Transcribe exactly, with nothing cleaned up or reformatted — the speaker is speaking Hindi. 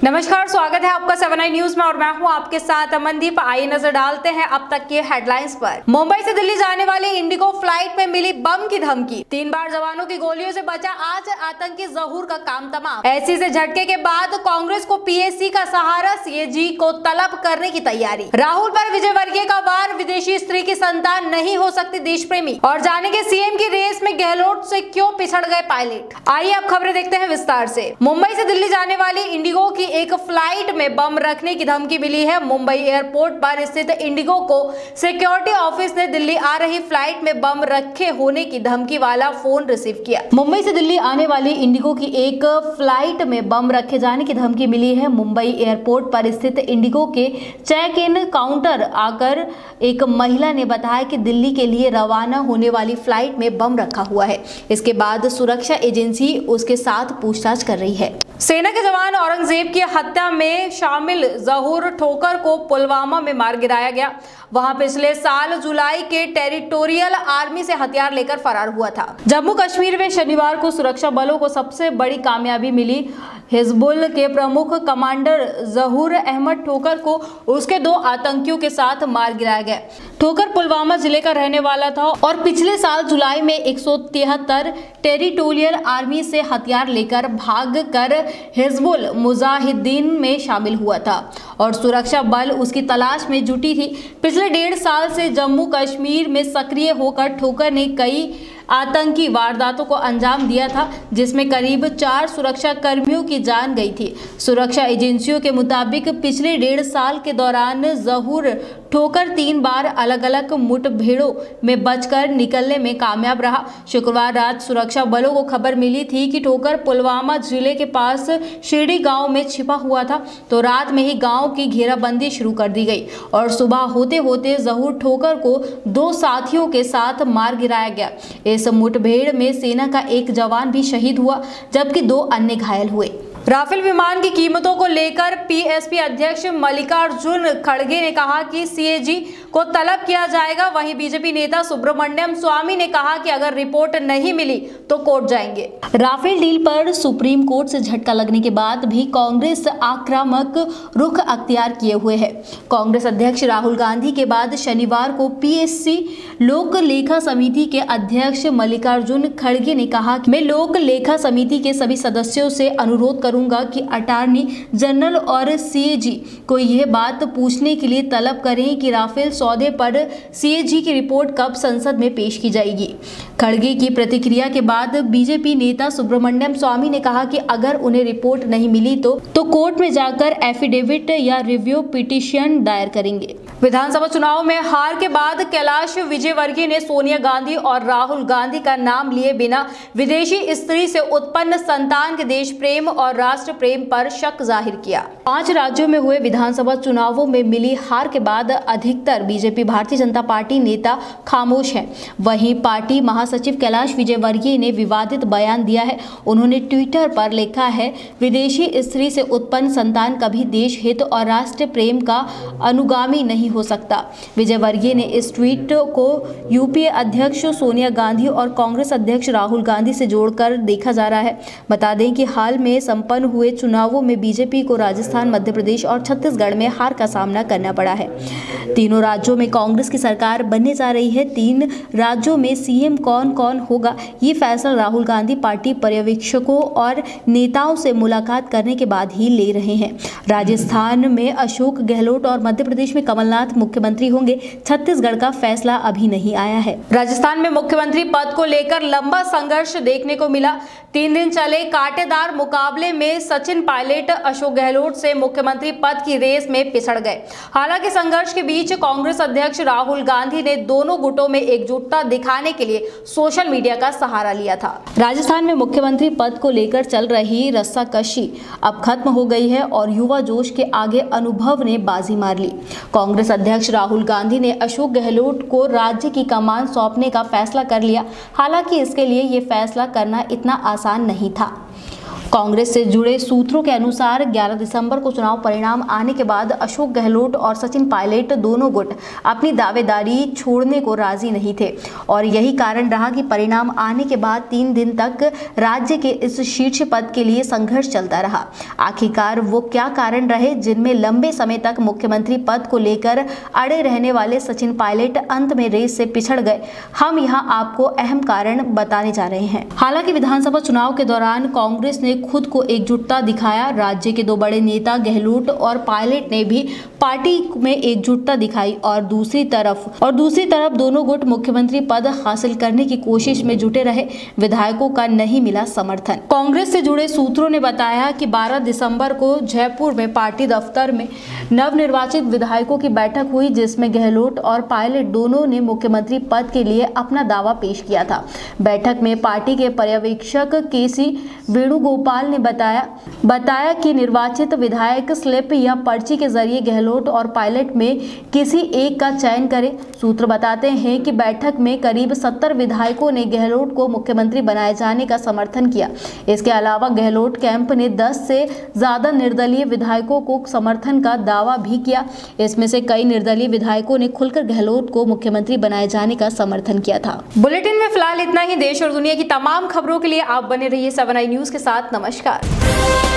नमस्कार, स्वागत है आपका सेवन आई न्यूज में और मैं हूं आपके साथ अमनदीप। आइए नजर डालते हैं अब तक के हेडलाइंस पर। मुंबई से दिल्ली जाने वाली इंडिगो फ्लाइट में मिली बम की धमकी। तीन बार जवानों की गोलियों से बचा आज आतंकी ज़हूर का काम तमाम। ऐसी से झटके के बाद कांग्रेस को पीएससी का सहारा, सीएजी को तलब करने की तैयारी। राहुल पर विजयवर्गीय का वार, विदेशी स्त्री की संतान नहीं हो सकती देश प्रेमी। और जानेंगे सीएम की रेस में गहलोत से क्यों पिछड़ गए पायलट। आइए अब खबरें देखते हैं विस्तार से। मुंबई से दिल्ली जाने वाली इंडिगो की एक फ्लाइट में बम रखने की धमकी मिली है। मुंबई एयरपोर्ट पर स्थित इंडिगो को सिक्योरिटी ऑफिस ने दिल्ली आ रही फ्लाइट में बम रखे होने की धमकी वाला फोन रिसीव किया। मुंबई से दिल्ली आने वाली इंडिगो की एक फ्लाइट में बम रखे जाने की धमकी मिली है। मुंबई एयरपोर्ट पर स्थित इंडिगो के चेक इन काउंटर आकर एक महिला ने बताया कि दिल्ली के लिए रवाना होने वाली फ्लाइट में बम रखा हुआ है। इसके बाद सुरक्षा एजेंसी उसके साथ पूछताछ कर रही है। सेना के जवान औरंगजेब की हत्या में शामिल ज़हूर ठोकर को पुलवामा में मार गिराया गया। वहां पिछले साल जुलाई के टेरिटोरियल आर्मी से हथियार लेकर फरार हुआ था। जम्मू कश्मीर में शनिवार को सुरक्षा बलों को सबसे बड़ी कामयाबी मिली। हिजबुल के प्रमुख कमांडर ज़हूर अहमद ठोकर को उसके दो आतंकियों के साथ मार गिराया गया। ठोकर पुलवामा जिले का रहने वाला था और पिछले साल जुलाई में एक सौ तिहत्तर टेरिटोरियल आर्मी से हथियार लेकर भाग कर हिजबुल मुजाहिदीन में शामिल हुआ था और सुरक्षा बल उसकी तलाश में जुटी थी। पिछले डेढ़ साल से जम्मू कश्मीर में सक्रिय होकर ठोकर ने कई आतंकी वारदातों को अंजाम दिया था, जिसमें करीब चार सुरक्षा कर्मियों की जान गई थी। सुरक्षा एजेंसियों के मुताबिक पिछले डेढ़ साल के दौरान ज़हूर ठोकर तीन बार अलग अलग मुठभेड़ों में बचकर निकलने में कामयाब रहा। शुक्रवार रात सुरक्षा बलों को खबर मिली थी कि ठोकर पुलवामा जिले के पास शिरडी गांव में छिपा हुआ था, तो रात में ही गांव की घेराबंदी शुरू कर दी गई और सुबह होते होते ज़हूर ठोकर को दो साथियों के साथ मार गिराया गया। इस मुठभेड़ में सेना का एक जवान भी शहीद हुआ जबकि दो अन्य घायल हुए। राफेल विमान की कीमतों को लेकर पीएसपी अध्यक्ष मल्लिकार्जुन खड़गे ने कहा कि सीएजी को तलब किया जाएगा। वहीं बीजेपी नेता सुब्रमण्यम स्वामी ने कहा कि अगर रिपोर्ट नहीं मिली तो कोर्ट जाएंगे। राफेल डील पर सुप्रीम कोर्ट से झटका लगने के बाद भी कांग्रेस आक्रामक रुख अख्तियार किए हुए है। कांग्रेस अध्यक्ष राहुल गांधी के बाद शनिवार को पीएससी लोक लेखा समिति के अध्यक्ष मल्लिकार्जुन खड़गे ने कहा कि मैं लोक लेखा समिति के सभी सदस्यों से अनुरोध करूंगा कि अटॉर्नी जनरल और सीएजी को यह बात पूछने के लिए तलब करें कि राफेल सौदे पर सीएजी की रिपोर्ट कब संसद में पेश की जाएगी। खड़गे की प्रतिक्रिया के बाद बीजेपी नेता सुब्रमण्यम स्वामी ने कहा कि अगर उन्हें रिपोर्ट नहीं मिली तो तो कोर्ट में जाकर एफिडेविट या रिव्यू पिटीशन दायर करेंगे। विधानसभा चुनाव में हार के बाद कैलाश विजयवर्गीय ने सोनिया गांधी और राहुल गांधी का नाम लिए बिना विदेशी स्त्री से उत्पन्न संतान के देश प्रेम और राष्ट्र प्रेम पर शक जाहिर किया। पांच राज्यों में हुए विधानसभा चुनावों में मिली हार के बाद अधिकतर बीजेपी भारतीय जनता पार्टी नेता खामोश हैं। वहीं पार्टी महासचिव कैलाश विजयवर्गीय ने विवादित बयान दिया है। उन्होंने ट्विटर पर लिखा है, विदेशी स्त्री से उत्पन्न संतान कभी देश हित और राष्ट्र प्रेम का अनुगामी नहीं हो सकता। विजयवर्गीय ने इस ट्वीट को यूपीए अध्यक्ष सोनिया गांधी और कांग्रेस अध्यक्ष राहुल गांधी से जोड़कर देखा जा रहा है। बता दें कि हाल में संपन्न हुए चुनावों में बीजेपी को राजस्थान, मध्य प्रदेश और छत्तीसगढ़ में हार का सामना करना पड़ा है। तीनों राज्यों में कांग्रेस की सरकार बनने जा रही है। तीन राज्यों में सीएम कौन कौन होगा, ये फैसला राहुल गांधी पार्टी पर्यवेक्षकों और नेताओं से मुलाकात करने के बाद ही ले रहे हैं। राजस्थान में अशोक गहलोत और मध्य प्रदेश में कमलनाथ मुख्यमंत्री होंगे। छत्तीसगढ़ का फैसला अभी नहीं आया है। राजस्थान में मुख्यमंत्री पद को लेकर लंबा संघर्ष देखने को मिला। तीन दिन चले कांटेदार मुकाबले में सचिन पायलट अशोक गहलोत से मुख्यमंत्री पद की रेस में पिछड़ गए। हालांकि संघर्ष के बीच कांग्रेस अध्यक्ष राहुल गांधी ने दोनों गुटों में एकजुटता दिखाने के लिए सोशल मीडिया का सहारा लिया था। राजस्थान में मुख्यमंत्री पद को लेकर चल रही रस्साकशी अब खत्म हो गई है और युवा जोश के आगे अनुभव ने बाजी मार ली। कांग्रेस अध्यक्ष राहुल गांधी ने अशोक गहलोत को राज्य की कमान सौंपने का फैसला कर लिया। हालांकि इसके लिए ये फैसला करना इतना आसान नहीं था। कांग्रेस से जुड़े सूत्रों के अनुसार ग्यारह दिसंबर को चुनाव परिणाम आने के बाद अशोक गहलोत और सचिन पायलट दोनों गुट अपनी दावेदारी छोड़ने को राजी नहीं थे और यही कारण रहा कि परिणाम आने के बाद तीन दिन तक राज्य के इस शीर्ष पद के लिए संघर्ष चलता रहा। आखिरकार वो क्या कारण रहे जिनमें लंबे समय तक मुख्यमंत्री पद को लेकर अड़े रहने वाले सचिन पायलट अंत में रेस से पिछड़ गए, हम यहां आपको अहम कारण बताने जा रहे हैं। हालांकि विधानसभा चुनाव के दौरान कांग्रेस ने खुद को एकजुटता दिखाया। राज्य के दो बड़े नेता गहलोत और पायलट ने भी पार्टी में एकजुटता दिखाई और दूसरी तरफ और दूसरी तरफ दोनों गुट मुख्यमंत्री पद हासिल करने की कोशिश में जुटे रहे। विधायकों का नहीं मिला समर्थन। कांग्रेस से जुड़े सूत्रों ने बताया कि बारह दिसंबर को जयपुर में पार्टी दफ्तर में नवनिर्वाचित विधायकों की बैठक हुई, जिसमें गहलोत और पायलट दोनों ने मुख्यमंत्री पद के लिए अपना दावा पेश किया था। बैठक में पार्टी के पर्यवेक्षक के सी वेणुगोपाल ने बताया बताया कि निर्वाचित विधायक स्लिप या पर्ची के जरिए गहलोत और पायलट में किसी एक का चयन करें। सूत्र बताते हैं कि बैठक में करीब सत्तर विधायकों ने गहलोत को मुख्यमंत्री बनाए जाने का समर्थन किया। इसके अलावा गहलोत कैंप ने दस से ज्यादा निर्दलीय विधायकों को समर्थन का दावा भी किया। इसमें से कई निर्दलीय विधायकों ने खुलकर गहलोत को मुख्यमंत्री बनाए जाने का समर्थन किया था। बुलेटिन में फिलहाल इतना ही। देश और दुनिया की तमाम खबरों के लिए आप बने रहिए सेवन आई न्यूज के साथ। नमस्कार।